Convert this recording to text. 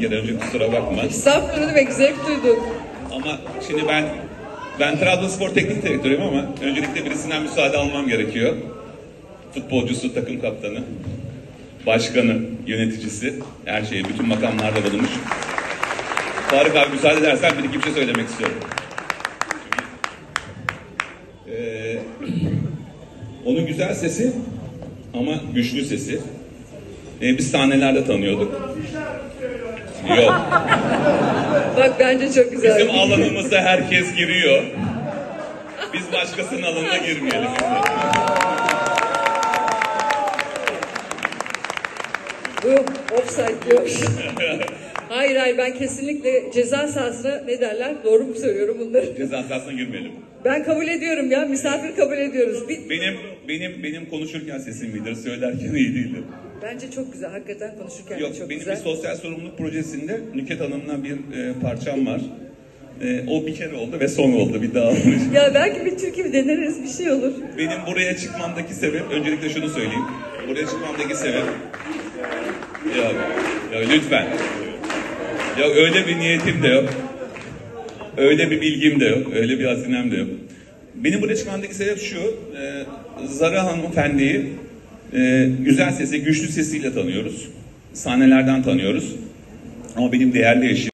kere önce, kusura bakma. Estağfurullah, ne demek, zevk duyduk. Ama şimdi ben Trabzonspor teknik direktörüyüm ama öncelikle birisinden müsaade almam gerekiyor. Futbolcusu, takım kaptanı, başkanı, yöneticisi, her şeyi, bütün makamlarda bulunmuş. Faruk abi müsaade edersen bir iki bir şey söylemek istiyorum. Onun güzel sesi ama güçlü sesi. Biz sahnelerde tanıyorduk. Yok. Bak bence çok güzel. Bizim alanımıza herkes giriyor. Biz başkasının alanına girmeyelim. Bu offside diyor. Hayır ben kesinlikle ceza sahasına ne derler? Doğru mu söylüyorum bunları? Ceza sahasına girmeyelim. Ben kabul ediyorum ya, misafir kabul ediyoruz. Benim konuşurken sesim iyidir, söylerken iyi değildir. Bence çok güzel, hakikaten konuşurken Yok, de çok benim güzel. bir sosyal sorumluluk projesinde Nüket Hanım'la bir parçam var. O bir kere oldu ve son oldu, bir daha olmuş. Ya belki bir Türkiye deneriz, bir şey olur. Benim buraya çıkmamdaki sebep, öncelikle şunu söyleyeyim. Buraya çıkmamdaki sebep... Ya lütfen. Ya öyle bir niyetim de yok. Öyle bir bilgim de yok. Öyle bir hazinem de yok. Benim buraya çıkmamdaki sebep şu. Zara hanımefendiyi güzel sesi, güçlü sesiyle tanıyoruz. Sahnelerden tanıyoruz. Ama benim değerli eşim